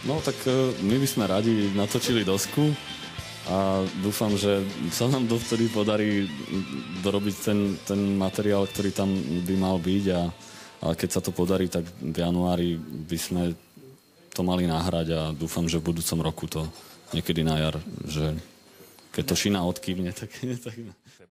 No tak my by sme radi natočili dosku a dúfam, že sa nám dovtedy podarí dorobiť ten materiál, ktorý tam by mal byť a keď sa to podarí, tak v januári by sme to mali nahrať a dúfam, že v budúcom roku to niekedy na jar, že keď to Šina odkývne, tak